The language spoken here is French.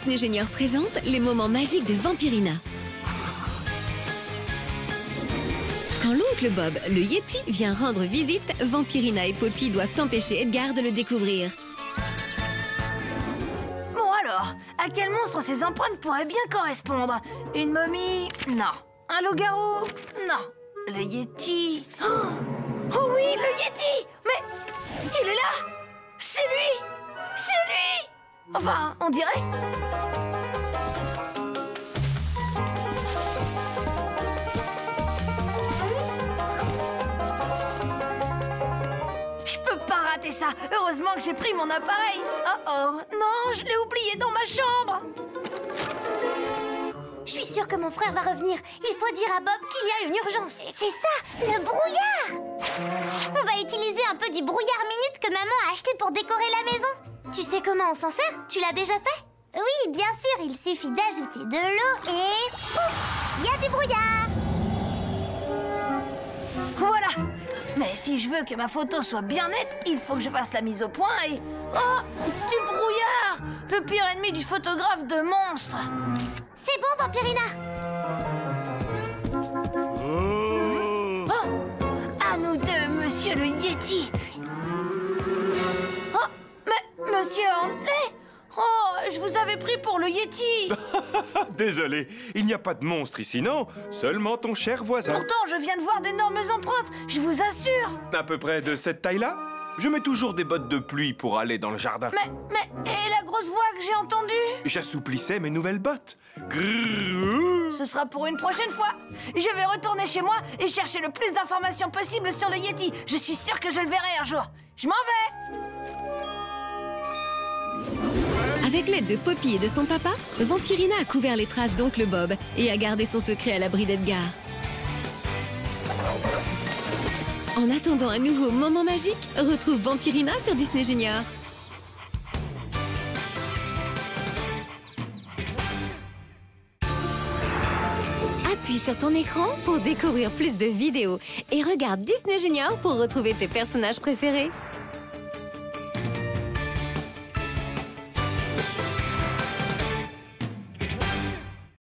Disney Junior présente les moments magiques de Vampirina. Quand l'oncle Bob, le Yeti, vient rendre visite, Vampirina et Poppy doivent empêcher Edgar de le découvrir. Bon alors, à quel monstre ces empreintes pourraient bien correspondre? Une momie? Non. Un loup-garou? Non. Le Yeti? Oh oui, le Yeti! Mais il est là! C'est lui! C'est lui! Enfin, on dirait. Je peux pas rater ça. Heureusement que j'ai pris mon appareil. Oh oh, non, je l'ai oublié dans ma chambre. Je suis sûre que mon frère va revenir. Il faut dire à Bob qu'il y a une urgence. C'est ça, le brouillard! On va utiliser un peu du brouillard minute que maman a acheté pour décorer la maison. Tu sais comment on s'en sert? Tu l'as déjà fait? Oui, bien sûr, il suffit d'ajouter de l'eau et... pouf! Il y a du brouillard! Voilà. Mais si je veux que ma photo soit bien nette, il faut que je fasse la mise au point et... Oh, du brouillard! Le pire ennemi du photographe de monstres. C'est bon, Vampirina! Oh, à nous deux, monsieur le Yeti. Oh, mais monsieur Hantley! Oh, je vous avais pris pour le Yeti. Désolé, il n'y a pas de monstre ici, non? Seulement ton cher voisin. Pourtant, je viens de voir d'énormes empreintes, je vous assure. À peu près de cette taille-là? Je mets toujours des bottes de pluie pour aller dans le jardin. Mais, et la grosse voix que j'ai entendue? J'assouplissais mes nouvelles bottes. Ce sera pour une prochaine fois. Je vais retourner chez moi et chercher le plus d'informations possible sur le Yeti. Je suis sûre que je le verrai un jour. Je m'en vais. Avec l'aide de Poppy et de son papa, Vampirina a couvert les traces d'oncle Bob et a gardé son secret à l'abri d'Edgar. En attendant un nouveau moment magique, retrouve Vampirina sur Disney Junior. Appuie sur ton écran pour découvrir plus de vidéos et regarde Disney Junior pour retrouver tes personnages préférés.